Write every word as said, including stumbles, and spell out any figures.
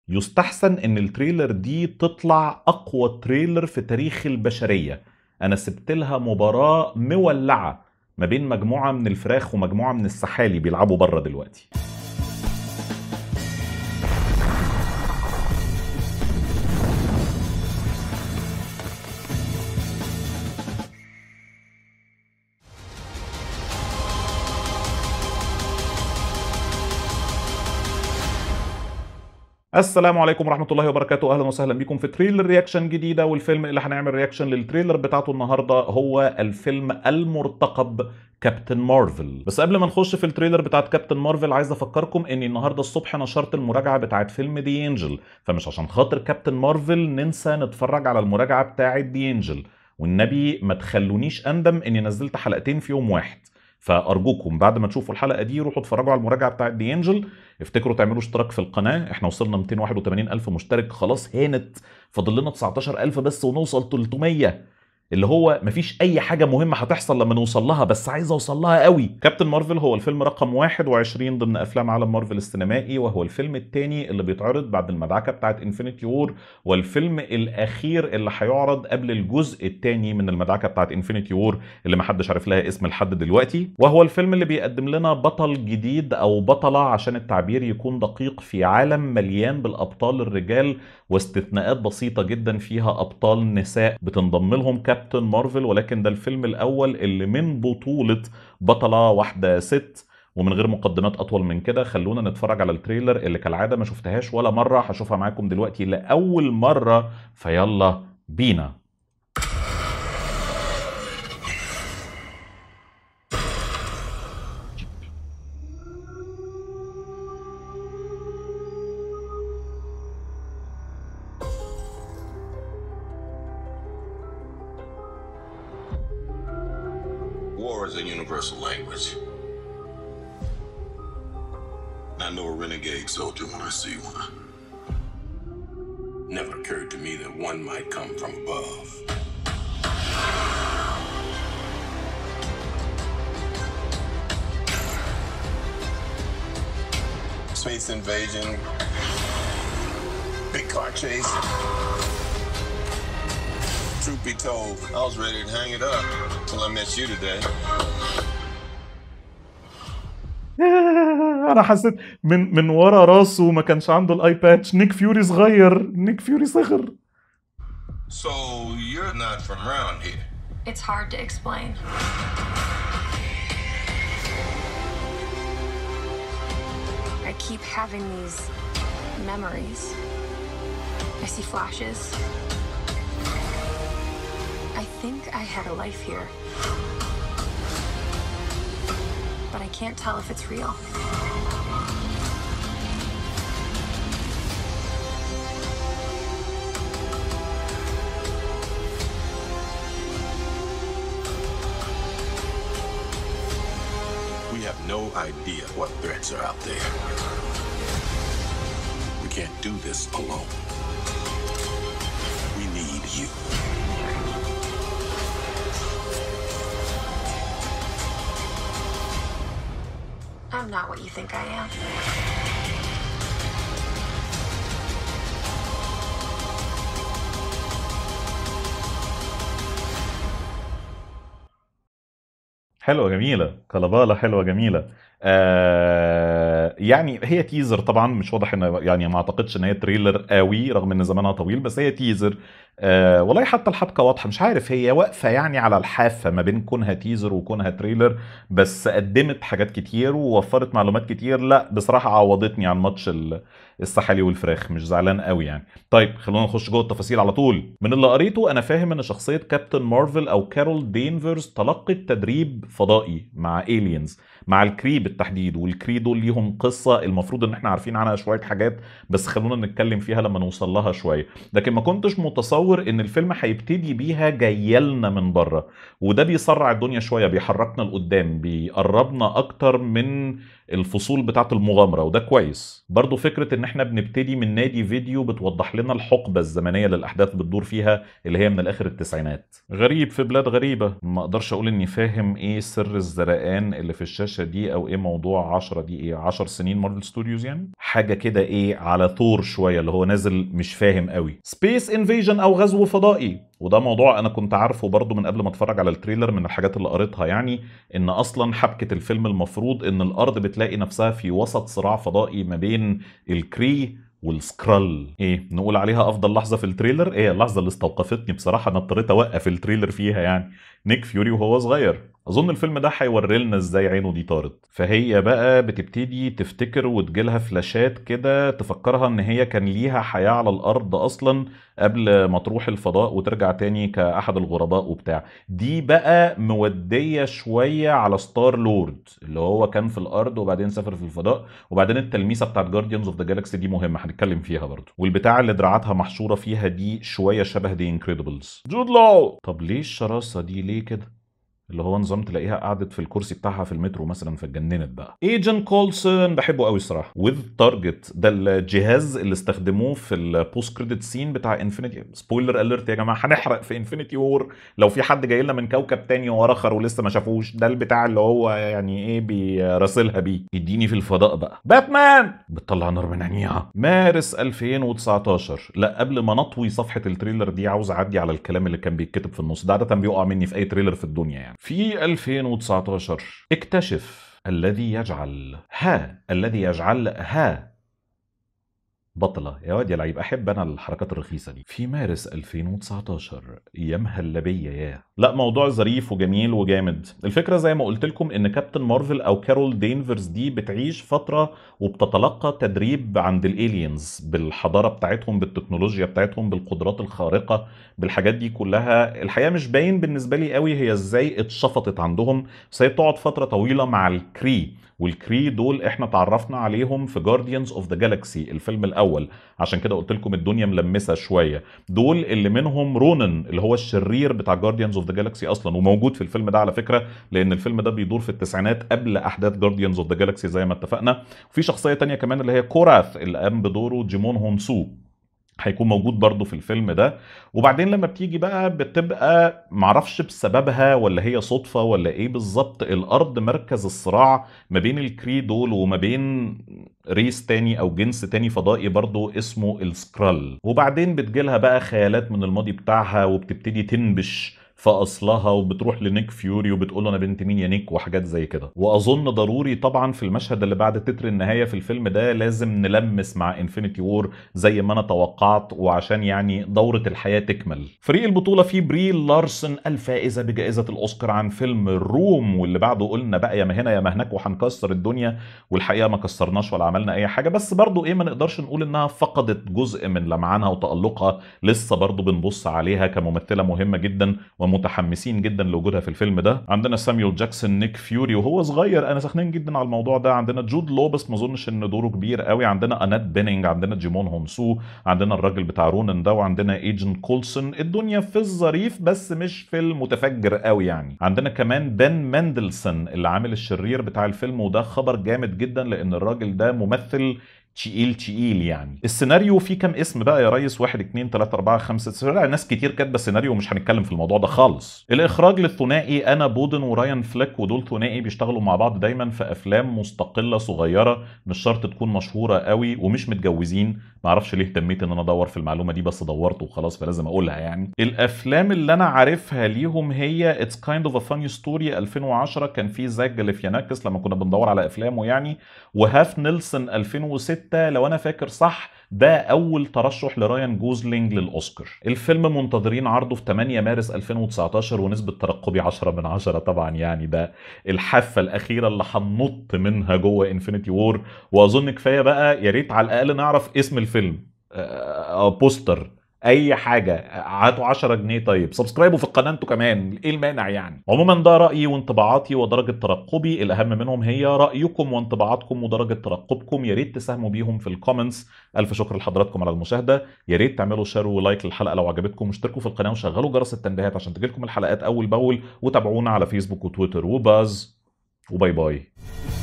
يستحسن ان التريلر دي تطلع اقوى تريلر في تاريخ البشرية. انا سبت لها مباراة مولعة ما بين مجموعة من الفراخ ومجموعة من السحالي بيلعبوا بره دلوقتي. السلام عليكم ورحمة الله وبركاته، أهلا وسهلا بكم في تريلر رياكشن جديدة. والفيلم اللي هنعمل رياكشن للتريلر بتاعته النهاردة هو الفيلم المرتقب كابتن مارفل. بس قبل ما نخش في التريلر بتاعت كابتن مارفل عايز أفكركم إني النهاردة الصبح نشرت المراجعة بتاعت فيلم دي انجل، فمش عشان خاطر كابتن مارفل ننسى نتفرج على المراجعة بتاعت دي انجل، والنبي ما تخلونيش أندم إني نزلت حلقتين في يوم واحد. فارجوكم بعد ما تشوفوا الحلقه دي روحوا اتفرجوا على المراجعه بتاعت دي انجل. افتكروا تعملوا اشتراك في القناه، احنا وصلنا مئتين وواحد وثمانين الف مشترك خلاص، هانت فاضل لنا تسعتاشر الف بس ونوصل تلتمية، اللي هو مفيش اي حاجه مهمه هتحصل لما نوصل لها، بس عايز اوصل لها قوي. كابتن مارفل هو الفيلم رقم واحد وعشرين ضمن افلام عالم مارفل السينمائي، وهو الفيلم الثاني اللي بيتعرض بعد المدعكه بتاعت انفينيتي وور، والفيلم الاخير اللي هيعرض قبل الجزء الثاني من المدعكه بتاعت انفينيتي وور اللي محدش عارف لها اسم لحد دلوقتي. وهو الفيلم اللي بيقدم لنا بطل جديد او بطله عشان التعبير يكون دقيق في عالم مليان بالابطال الرجال، واستثناءات بسيطه جدا فيها ابطال نساء بتنضم لهم كابتن مارفل، ولكن ده الفيلم الاول اللي من بطولة بطلة واحدة ست. ومن غير مقدمات اطول من كده خلونا نتفرج على التريلر اللي كالعادة ما شفتهاش ولا مرة، هشوفها معاكم دلوقتي لأول مرة، فيلا بينا. War is a universal language. I know a renegade soldier when I see one. Never occurred to me that one might come from above. Space invasion, big car chase. Truth be told, I was ready to hang it up until I met you today. انا حسيت من من ورا راسه ما كانش عنده الاي باتش، نيك فيوري صغير، نيك فيوري صغر. So you're not from around here? It's hard to explain. I keep having these memories. I see flashes. I think I had a life here, but I can't tell if it's real. We have no idea what threats are out there. We can't do this alone. We need you. I'm not what you think I am. حلوة جميلة، كلبالة حلوة جميلة. آه يعني هي تيزر طبعا، مش واضح ان يعني ما اعتقدش ان هي تريلر قوي رغم ان زمانها طويل، بس هي تيزر. آه والله حتى الحبكة واضحة، مش عارف هي واقفة يعني على الحافة ما بين كونها تيزر وكونها تريلر، بس قدمت حاجات كتير ووفرت معلومات كتير. لا بصراحة عوضتني عن ماتش السحالي والفراخ، مش زعلان قوي يعني. طيب خلونا نخش جوه التفاصيل على طول. من اللي قريته انا فاهم ان شخصية كابتن مارفل او كارول دينفرز تلقت تدريب فضائي مع الينز، مع الكري بالتحديد، والكري دول ليهم قصة المفروض ان احنا عارفين عنها شوية حاجات، بس خلونا نتكلم فيها لما نوصل لها شوية. لكن ما كنتش متصور ان الفيلم هيبتدي بيها جايلنا من بره، وده بيسرع الدنيا شوية، بيحركنا لقدام، بيقربنا اكتر من الفصول بتاعه المغامره، وده كويس. برضو فكره ان احنا بنبتدي من نادي فيديو بتوضح لنا الحقبه الزمنيه للاحداث بتدور فيها، اللي هي من الاخر التسعينات. غريب في بلاد غريبه. ما اقدرش اقول اني فاهم ايه سر الزرقان اللي في الشاشه دي، او ايه موضوع عشرة دي، ايه عشر سنين مارفل ستوديوز يعني، حاجه كده ايه على ثور شويه، اللي هو نازل مش فاهم قوي. سبيس انفيجن او غزو فضائي، وده موضوع انا كنت عارفه برضو من قبل ما اتفرج على التريلر، من الحاجات اللي قريتها يعني، ان اصلا حبكه الفيلم المفروض ان الارض بتلاقي نفسها في وسط صراع فضائي ما بين الكري والسكرال. ايه نقول عليها افضل لحظه في التريلر؟ ايه اللحظه اللي استوقفتني بصراحه، انا اضطريت اوقف التريلر فيها يعني، نيك فيوري وهو صغير. اظن الفيلم ده هيوري لنا ازاي عينه دي طارت. فهي بقى بتبتدي تفتكر وتجيلها فلاشات كده تفكرها ان هي كان ليها حياه على الارض اصلا قبل ما تروح الفضاء وترجع تاني كاحد الغرباء وبتاع. دي بقى موديه شويه على ستار لورد اللي هو كان في الارض وبعدين سافر في الفضاء، وبعدين التلميسه بتاعت جارديانز اوف ذا جالاكسي دي مهمه هنتكلم فيها برضه، والبتاع اللي دراعاتها محشوره فيها دي شويه شبه دي انكريدبلز. جود لو. طب ليه الشراسه دي ليه كده؟ اللي هو نظام تلاقيها قعدت في الكرسي بتاعها في المترو مثلا فاتجننت بقى. ايجن كولسون بحبه قوي الصراحه. وذ تارجت ده الجهاز اللي استخدموه في البوست كريدت سين بتاع انفينيتي. سبويلر اليرت يا جماعه، هنحرق في انفينيتي وور لو في حد جاي لنا من كوكب تاني ورخر ولسه ما شافوش. ده البتاع اللي هو يعني ايه بيراسلها بيه. يديني في الفضاء بقى باتمان بتطلع نار من عينيها. مارس ألفين وتسعتاشر. لا قبل ما نطوي صفحه التريلر دي عاوز اعدي على الكلام اللي كان بيتكتب في النص ده، عاده بيقع مني في اي تريلر في الدنيا يعني. في ألفين وتسعتاشر اكتشف الذي يجعل ها الذي يجعل ها بطلة. يا واد يا لعيب، احب انا الحركات الرخيصه دي. في مارس ألفين وتسعتاشر يا مهلبيه يا. لا موضوع ظريف وجميل وجامد. الفكره زي ما قلت لكم ان كابتن مارفل او كارول دينفرز دي بتعيش فتره وبتتلقى تدريب عند الالينز بالحضاره بتاعتهم، بالتكنولوجيا بتاعتهم، بالقدرات الخارقه، بالحاجات دي كلها. الحقيقه مش باين بالنسبه لي قوي هي ازاي اتشفطت عندهم، بس هي بتقعد فتره طويله مع الكري. والكري دول احنا تعرفنا عليهم في جارديانز اوف ذا جالاكسي الفيلم الاول، عشان كده قلت لكم الدنيا ملمسه شويه. دول اللي منهم رونن اللي هو الشرير بتاع جارديانز اوف ذا جالاكسي اصلا، وموجود في الفيلم ده على فكره، لان الفيلم ده بيدور في التسعينات قبل احداث جارديانز اوف ذا جالاكسي زي ما اتفقنا. وفي شخصيه تانية كمان اللي هي كوراث اللي قام بدوره جيمون هونسو، هيكون موجود برضه في الفيلم ده. وبعدين لما بتيجي بقى بتبقى معرفش بسببها ولا هي صدفة ولا ايه بالظبط، الارض مركز الصراع ما بين الكري دول وما بين ريس تاني او جنس تاني فضائي برضه اسمه السكرال. وبعدين بتجيلها بقى خيالات من الماضي بتاعها وبتبتدي تنبش في اصلها، وبتروح لنيك فيوري وبتقول له انا بنت مين يا نيك وحاجات زي كده. واظن ضروري طبعا في المشهد اللي بعد تتر النهايه في الفيلم ده لازم نلمس مع انفينيتي وور زي ما انا توقعت، وعشان يعني دوره الحياه تكمل. فريق البطوله فيه بري لارسن الفائزه بجائزه الاوسكار عن فيلم الروم، واللي بعده قلنا بقى يا ما هنا يا ما هناك وهنكسر الدنيا، والحقيقه ما كسرناش ولا عملنا اي حاجه، بس برضو ايه ما نقدرش نقول انها فقدت جزء من لمعانها وتالقها. لسه برضو بنبص عليها كممثله مهمه جدا ومتحمسين جدا لوجودها في الفيلم ده. عندنا ساميول جاكسون نيك فيوري وهو صغير، انا سخنين جدا على الموضوع ده. عندنا جود لو بس ما اظنش ان دوره كبير قوي. عندنا انات بينينج، عندنا جيمون هونسو، عندنا الراجل بتاع رونن ده، وعندنا ايجن كولسون. الدنيا في الظريف بس مش في المتفجر قوي يعني. عندنا كمان بن مندلسون اللي عامل الشرير بتاع الفيلم، وده خبر جامد جدا لان الراجل ده ممثل تقيل تقيل يعني. السيناريو فيه كام اسم بقى يا ريس؟ واحد اتنين تلاتة اربعة خمسة ستة، ناس كتير كاتبه سيناريو ومش هنتكلم في الموضوع ده خالص. الاخراج للثنائي انا بودن ورايان فليك، ودول ثنائي بيشتغلوا مع بعض دايما في افلام مستقله صغيره، مش شرط تكون مشهوره قوي، ومش متجوزين. معرفش ليه اهتميت ان انا ادور في المعلومه دي، بس دورت وخلاص فلازم اقولها يعني. الافلام اللي انا عارفها ليهم هي اتس كايند اوف ا فاني ستوري ألفين وعشرة، كان في زاك جاليفياناكس لما كنا بندور على افلامه يعني، وهاف نيلسون ألفين وستة لو انا فاكر صح، ده اول ترشح لرايان جوزلينج للاوسكار. الفيلم منتظرين عرضه في تمانية مارس ألفين وتسعتاشر، ونسبه ترقبي عشرة من عشرة طبعا يعني. ده الحافه الاخيره اللي هننط منها جوه انفينيتي وور، واظن كفايه بقى. يا ريت على الاقل نعرف اسم الفيلم، أه بوستر، اي حاجه. هاتوا عشرة جنيه طيب، سبسكرايبوا في القناه انتوا كمان، ايه المانع يعني. عموما ده رايي وانطباعاتي ودرجه ترقبي، الاهم منهم هي رايكم وانطباعاتكم ودرجه ترقبكم. يا ريت تساهموا بيهم في الكومنتس. الف شكر لحضراتكم على المشاهده. يا ريت تعملوا شير ولايك للحلقه لو عجبتكم، واشتركوا في القناه وشغلوا جرس التنبيهات عشان تجيلكم الحلقات اول باول، وتابعونا على فيسبوك وتويتر وباز، وباي باي.